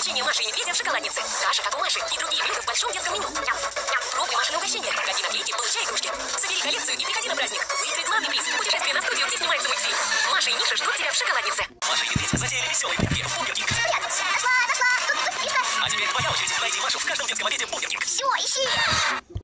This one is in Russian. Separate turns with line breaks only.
угощение Маши и Медведя в шоколаднице. Каша, как у Маши, и другие блюда в большом детском меню. Пробуй Машины угощения. Ходи на клики, получай игрушки. Собери коллекцию и приходи на праздник. Выиграй главный приз. Путешествие на студию, где снимается мультфильм. Маша и Миша ждут тебя в шоколаднице. Маша и Медведь затеяли веселый прятки в Бургер Кинг.
Нашла. Тут.
А теперь твоя очередь найти Машу в каждом детском обеде в Бургер Кинг.
Все, ищи.